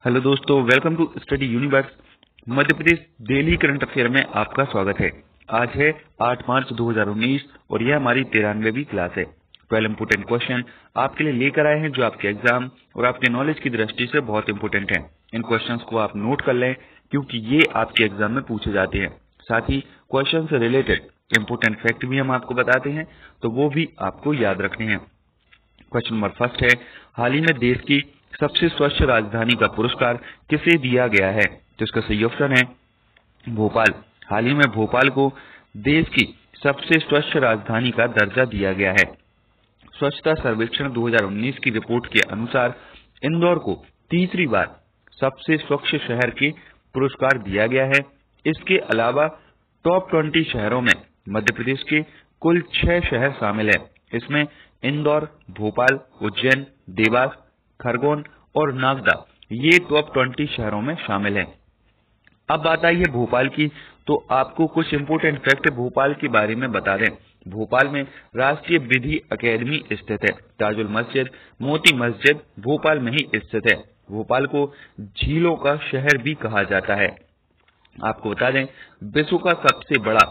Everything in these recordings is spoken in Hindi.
हेलो दोस्तों, welcome to study universe. Madhya Pradesh daily current affair में आपका स्वागत है। आज है 8 मार्च 2019 और यह हमारी 93वीं क्लास है। 12 इम्पोर्टेंट क्वेश्चन आपके लिए लेकर आए हैं जो आपके एग्जाम और आपके नॉलेज की दृष्टि से बहुत इंपोर्टेंट हैं। इन क्वेश्चंस को आप नोट कर लें क्योंकि ये आपके एग्जाम में पूछे जाते हैं। साथ ही क्वेश्चन से रिलेटेड इंपोर्टेंट फैक्ट भी हम आपको बताते हैं, तो वो भी आपको याद रखने हैं। क्वेश्चन नंबर फर्स्ट है, हाल ही में देश की सबसे स्वच्छ राजधानी का पुरस्कार किसे दिया गया है? तो इसका सही ऑप्शन है भोपाल। हाल ही में भोपाल को देश की सबसे स्वच्छ राजधानी का दर्जा दिया गया है। स्वच्छता सर्वेक्षण 2019 की रिपोर्ट के अनुसार इंदौर को तीसरी बार सबसे स्वच्छ शहर के पुरस्कार दिया गया है। इसके अलावा टॉप 20 शहरों में मध्य प्रदेश के कुल 6 शहर शामिल है। इसमें इंदौर, भोपाल, उज्जैन, देवास, खरगोन और नागदा ये टॉप 20 शहरों में शामिल हैं। अब बात आई है भोपाल की, तो आपको कुछ इंपोर्टेंट फैक्ट भोपाल के बारे में बता दें। भोपाल में राष्ट्रीय विधि अकेडमी स्थित है। ताजुल मस्जिद, मोती मस्जिद भोपाल में ही स्थित है। भोपाल को झीलों का शहर भी कहा जाता है। आपको बता दें, विश्व का सबसे बड़ा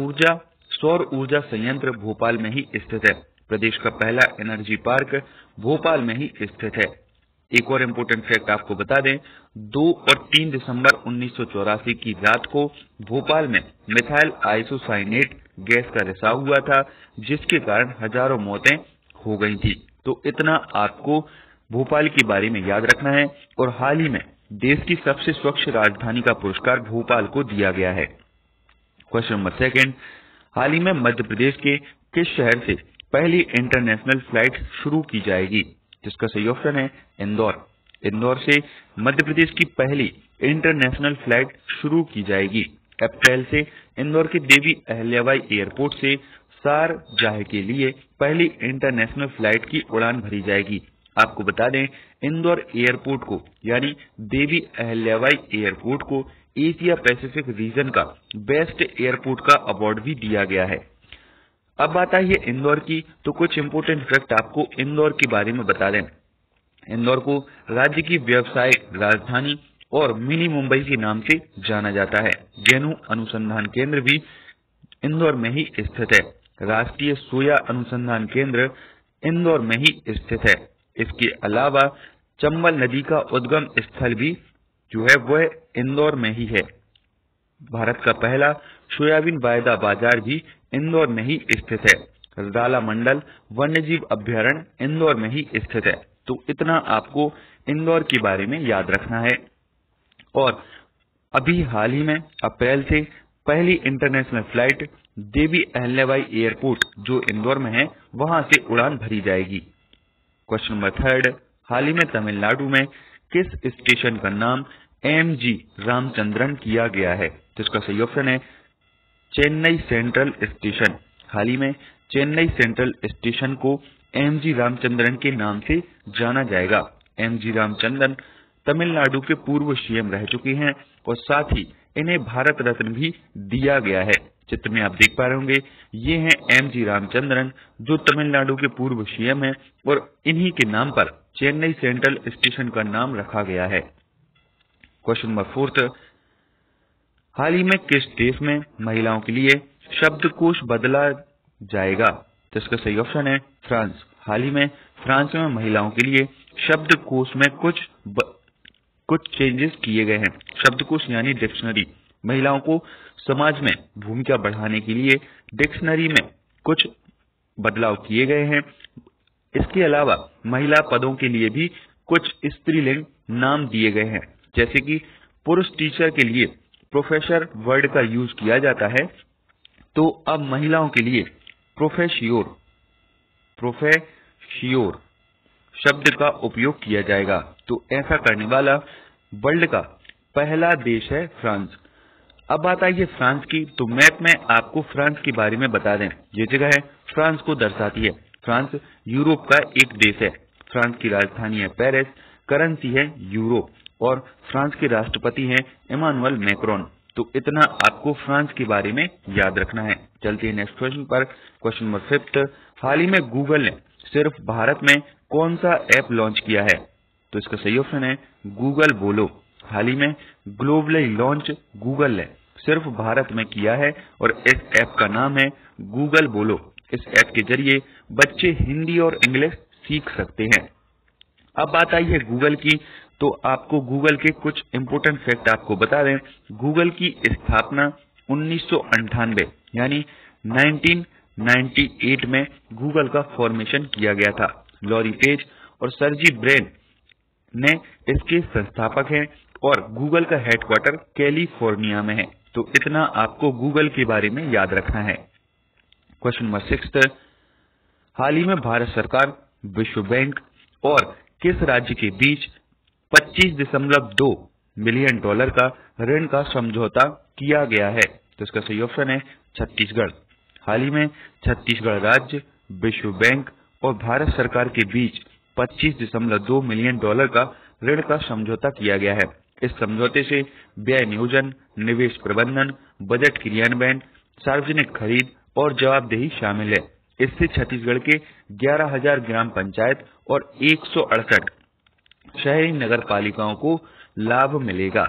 सौर ऊर्जा संयंत्र भोपाल में ही स्थित है। प्रदेश का पहला एनर्जी पार्क भोपाल में ही स्थित है। एक और इम्पोर्टेंट फैक्ट आपको बता दें, 2 और 3 दिसंबर 1984 की रात को भोपाल में मिथाइल आइसोसाइनेट गैस का रिसाव हुआ था, जिसके कारण हजारों मौतें हो गई थी। तो इतना आपको भोपाल के बारे में याद रखना है। और हाल ही में देश की सबसे स्वच्छ राजधानी का पुरस्कार भोपाल को दिया गया है। क्वेश्चन नंबर सेकंड, हाल ही में मध्य प्रदेश के किस शहर से पहली इंटरनेशनल फ्लाइट शुरू की जाएगी? जिसका सही ऑप्शन है इंदौर। इंदौर से मध्य प्रदेश की पहली इंटरनेशनल फ्लाइट शुरू की जाएगी। अप्रैल से इंदौर के देवी अहिल्याबाई एयरपोर्ट से शारजाह के लिए पहली इंटरनेशनल फ्लाइट की उड़ान भरी जाएगी। आपको बता दें, इंदौर एयरपोर्ट को यानी देवी अहिल्याबाई एयरपोर्ट को एशिया पैसिफिक रीजन का बेस्ट एयरपोर्ट का अवार्ड भी दिया गया है। अब बात आई है इंदौर की, तो कुछ इंपोर्टेंट फैक्ट आपको इंदौर के बारे में बता दें। इंदौर को राज्य की व्यावसायिक राजधानी और मिनी मुंबई के नाम से जाना जाता है। गेहूं अनुसंधान केंद्र भी इंदौर में ही स्थित है। राष्ट्रीय सोया अनुसंधान केंद्र इंदौर में ही स्थित है। इसके अलावा चंबल नदी का उद्गम स्थल भी जो है वह इंदौर में ही है। भारत का पहला सोयाबीन वायदा बाजार भी इंदौर में ही स्थित है। राला मंडल वन्यजीव अभ्यारण्य इंदौर में ही स्थित है। तो इतना आपको इंदौर के बारे में याद रखना है। और अभी हाल ही में अप्रैल से पहली international flight Devi Ahilyabai airport जो इंदौर में है वहां से उड़ान भरी जाएगी। क्वेश्चन नंबर थर्ड, हाल ही में तमिलनाडु में किस स्टेशन का नाम एमजी रामचंद्रन किया गया है? तो इसका सही ऑप्शन है चेन्नई सेंट्रल स्टेशन। हाल ही में चेन्नई सेंट्रल स्टेशन को एमजी रामचंद्रन के नाम से जाना जाएगा। एमजी रामचंद्रन तमिलनाडु के पूर्व सीएम रह चुके हैं और साथ ही इन्हें भारत रत्न भी दिया गया है। चित्र में आप देख पा रहे होंगे, ये हैं एमजी रामचंद्रन जो तमिलनाडु के पूर्व सीएम हैं और इन्हीं के नाम पर चेन्नई सेंट्रल स्टेशन का नाम रखा गया है। क्वेश्चन नंबर फोर्थ, हाल ही में किस देश में महिलाओं के लिए शब्दकोश बदला जाएगा? तो इसका सही ऑप्शन है फ्रांस। हाल ही में फ्रांस में महिलाओं के लिए शब्दकोश में कुछ चेंजेस किए गए हैं। शब्दकोश यानी डिक्शनरी। महिलाओं को समाज में भूमिका बढ़ाने के लिए डिक्शनरी में कुछ बदलाव किए गए हैं। इसके अलावा महिला पदों के लिए भी कुछ स्त्रीलिंग नाम दिए गए हैं। जैसे कि पुरुष टीचर के लिए प्रोफेसर वर्ड का यूज किया जाता है, तो अब महिलाओं के लिए प्रोफेसियोर शब्द का उपयोग किया जाएगा। तो ऐसा करने वाला वर्ल्ड का पहला देश है फ्रांस। अब बात आई है फ्रांस की, तो मैप में आपको फ्रांस के बारे में बता दें। ये जगह है फ्रांस को दर्शाती है। फ्रांस यूरोप का एक देश है। फ्रांस की राजधानी है पेरिस, करेंसी है यूरो और फ्रांस के राष्ट्रपति हैं इमानुएल मैक्रोन। तो इतना आपको फ्रांस के बारे में याद रखना है। चलते हैं नेक्स्ट क्वेश्चन पर। क्वेश्चन नंबर फिफ्थ, हाल ही में गूगल ने सिर्फ भारत में कौन सा ऐप लॉन्च किया है? तो इसका सही ऑप्शन है गूगल बोलो। हाल ही में ग्लोबली लॉन्च गूगल ने सिर्फ भारत में किया है और इस ऐप का नाम है गूगल बोलो। इस ऐप के जरिए बच्चे हिंदी और इंग्लिश सीख सकते हैं। अब बात आई है गूगल की, तो आपको गूगल के कुछ इंपोर्टेंट फैक्ट आपको बता दें। गूगल की स्थापना 1998 यानी 1998 में गूगल का फॉर्मेशन किया गया था। लॉरी पेज और सर्जी ब्रेन ने इसके संस्थापक हैं और गूगल का हेडक्वार्टर कैलिफोर्निया में है। तो इतना आपको गूगल के बारे में याद रखना है। क्वेश्चन नंबर 6, हाल ही में भारत सरकार, विश्व बैंक और किस राज्य के बीच 25.2 मिलियन डॉलर का ऋण का समझौता किया गया है? तो इसका सही ऑप्शन है छत्तीसगढ़। हाल ही में छत्तीसगढ़ राज्य, विश्व बैंक और भारत सरकार के बीच 25.2 मिलियन डॉलर का ऋण का समझौता किया गया है। इस समझौते से व्यय नियोजन, निवेश प्रबंधन, बजट क्रियान्वयन, सार्वजनिक खरीद और जवाबदेही शामिल है। इससे छत्तीसगढ़ के 11,000 ग्राम पंचायत और 168 शहरी नगर पालिकाओं को लाभ मिलेगा।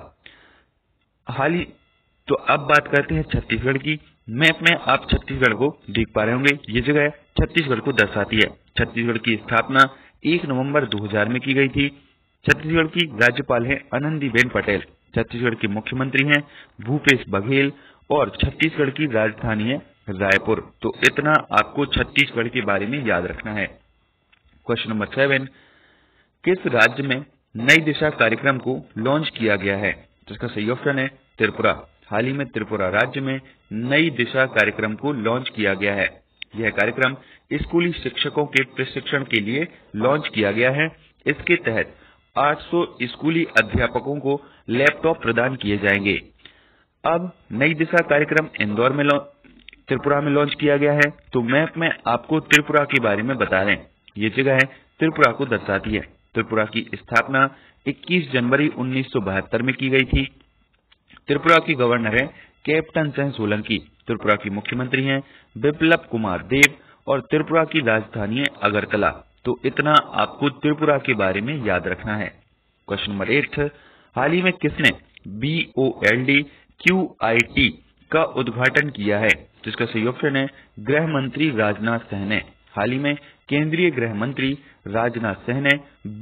तो अब बात करते हैं छत्तीसगढ़ की। मैप में आप छत्तीसगढ़ को देख पा रहे होंगे। ये जगह छत्तीसगढ़ को दर्शाती है। छत्तीसगढ़ की स्थापना 1 नवंबर 2000 में की गई थी। छत्तीसगढ़ की राज्यपाल है आनंदीबेन पटेल। छत्तीसगढ़ के मुख्यमंत्री हैं भूपेश बघेल और छत्तीसगढ़ की राजधानी है रायपुर। तो इतना आपको छत्तीसगढ़ के बारे में याद रखना है। क्वेश्चन नंबर 7, किस राज्य में नई दिशा कार्यक्रम को लॉन्च किया गया है? जिसका सही ऑप्शन है त्रिपुरा। हाल ही में त्रिपुरा राज्य में नई दिशा कार्यक्रम को लॉन्च किया गया है। यह कार्यक्रम स्कूली शिक्षकों के प्रशिक्षण के लिए लॉन्च किया गया है। इसके तहत 800 स्कूली अध्यापकों को लैपटॉप प्रदान किए जाएंगे। अब नई दिशा कार्यक्रम त्रिपुरा में लॉन्च किया गया है। तो मैप में आपको त्रिपुरा के बारे में बता दें। ये जगह है त्रिपुरा को दर्शाती है। त्रिपुरा की स्थापना 21 जनवरी 1972 में की गई थी। त्रिपुरा की गवर्नर है कैप्टन सिंह सोलंकी। त्रिपुरा की मुख्यमंत्री हैं बिप्लब कुमार देव और त्रिपुरा की राजधानी है अगरतला। तो इतना आपको त्रिपुरा के बारे में याद रखना है। क्वेश्चन नंबर 8, हाल ही में किसने BOLD QIT का उद्घाटन किया है? जिसका सही ऑप्शन है गृह मंत्री राजनाथ सिंह ने। हाल ही में केंद्रीय गृह मंत्री राजनाथ सिंह ने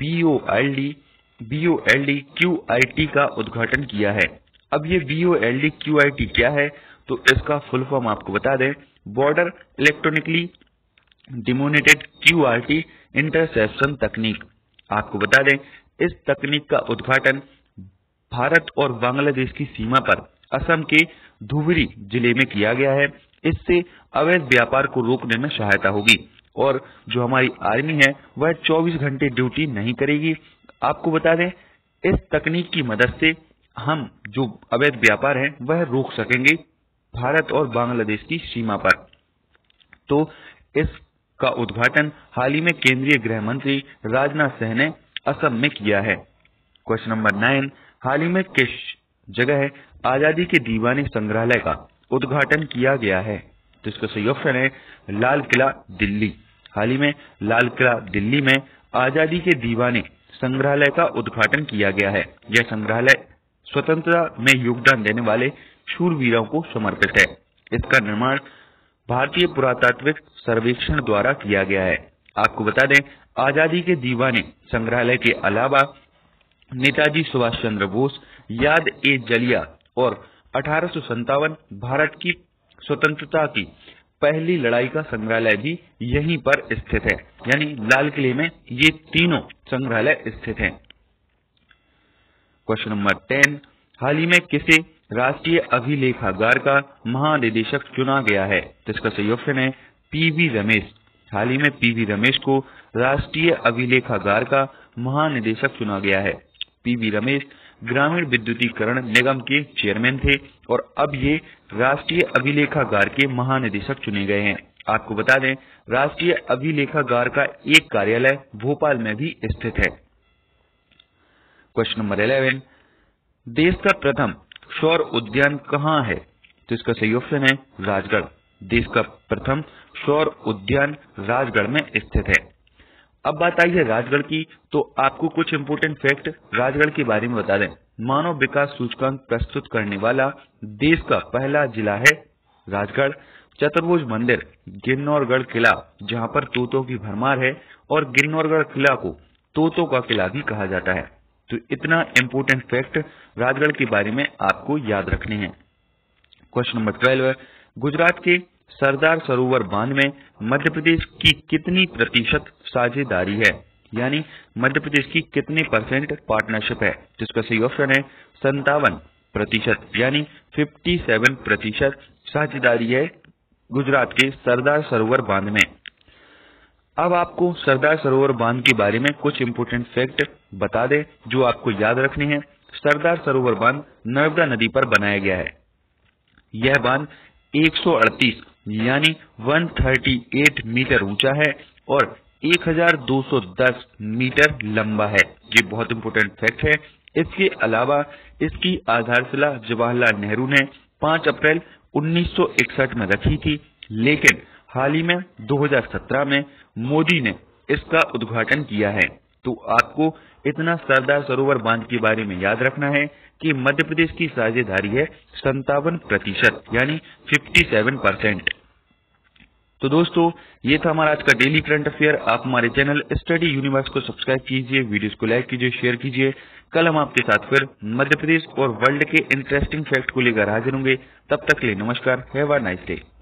BOLD QIT का उद्घाटन किया है। अब ये BOLD QIT क्या है? तो इसका फुल फॉर्म आपको बता दें, border electronically demonetized QRT interception तकनीक। आपको बता दें इस तकनीक का उद्घाटन भारत और बांग्लादेश की सीमा पर असम के धुबरी जिले में किया गया है। इससे अवैध व्यापार को रोकने में सहायता होगी और जो हमारी आर्मी है वह 24 घंटे ड्यूटी नहीं करेगी। आपको बता दें इस तकनीक की मदद से हम जो अवैध व्यापार है वह रोक सकेंगे भारत और बांग्लादेश की सीमा पर। तो इसका उद्घाटन हाल ही में केंद्रीय गृह मंत्री राजनाथ सिंह ने असम में किया है। क्वेश्चन नंबर 9, हाल ही में किस जगह आजादी के दीवाने संग्रहालय का उद्घाटन किया गया है? तो इसका सही ऑप्शन है लाल किला दिल्ली। हाल ही में लाल किला दिल्ली में आजादी के दीवाने संग्रहालय का उद्घाटन किया गया है। यह संग्रहालय स्वतंत्रता में योगदान देने वाले शूरवीरों को समर्पित है। इसका निर्माण भारतीय पुरातात्विक सर्वेक्षण द्वारा किया गया है। आपको बता दें आजादी के दीवाने संग्रहालय के अलावा नेताजी सुभाष चंद्र बोस याद-ए-जलिया और 1857 भारत की स्वतंत्रता की पहली लड़ाई का संग्रहालय भी यहीं पर स्थित है। यानी लाल किले में ये तीनों संग्रहालय स्थित हैं। क्वेश्चन नंबर 10, हाल ही में किसे राष्ट्रीय अभिलेखागार का महानिदेशक चुना गया है? तो इसका सही ऑप्शन है PV रमेश। हाल ही में PV रमेश को राष्ट्रीय अभिलेखागार का महानिदेशक चुना गया है। PV रमेश ग्रामीण विद्युतीकरण निगम के चेयरमैन थे और अब ये राष्ट्रीय अभिलेखागार के महानिदेशक चुने गए हैं। आपको बता दें राष्ट्रीय अभिलेखागार का एक कार्यालय भोपाल में भी स्थित है। क्वेश्चन नंबर 11, देश का प्रथम सौर उद्यान कहाँ है? तो इसका सही ऑप्शन है राजगढ़। देश का प्रथम सौर उद्यान राजगढ़ में स्थित है। अब बात आई है राजगढ़ की, तो आपको कुछ इंपोर्टेंट फैक्ट राजगढ़ के बारे में बता दें। मानव विकास सूचकांक प्रस्तुत करने वाला देश का पहला जिला है राजगढ़। चतुर्भुज मंदिर, गिरनौरगढ़ किला जहां पर तोतों की भरमार है, और गिरनौरगढ़ किला को तोतों का किला भी कहा जाता है। तो इतना इंपोर्टेंट फैक्ट राजगढ़ के बारे में आपको याद रखने हैं। क्वेश्चन नंबर 12, गुजरात के सरदार सरोवर बांध में मध्य प्रदेश की कितनी प्रतिशत साझेदारी है, यानी मध्य प्रदेश की कितने परसेंट पार्टनरशिप है। जिसका सही ऑप्शन है 57%, यानी 57% साझेदारी है गुजरात के सरदार सरोवर बांध में। अब आपको सरदार सरोवर बांध के बारे में कुछ इंपोर्टेंट फैक्ट बता दें जो आपको याद रखने हैं। सरदार सरोवर बांध नर्मदा नदी पर बनाया गया है। यह बांध 138 यानी 138 मीटर ऊंचा है और 1210 मीटर लंबा है। ये बहुत इंपोर्टेंट फैक्ट है। इसके अलावा इसकी आधारशिला जवाहरलाल नेहरू ने 5 अप्रैल 1961 में रखी थी, लेकिन हाल ही में 2017 में मोदी ने इसका उद्घाटन किया है। तो आपको इतना सरदार सरोवर बांध के बारे में याद रखना है कि मध्य प्रदेश की साझेदारी है 57%, यानी 57%। तो दोस्तों, ये था हमारा आज का डेली करंट अफेयर। आप हमारे चैनल स्टडी यूनिवर्स को सब्सक्राइब कीजिए, वीडियोस को लाइक कीजिए, शेयर कीजिए। कल हम आपके साथ फिर मध्य प्रदेश और वर्ल्ड के इंटरेस्टिंग फैक्ट को लेकर हाजिर होंगे। तब तक के लिए नमस्कार। Have a nice day.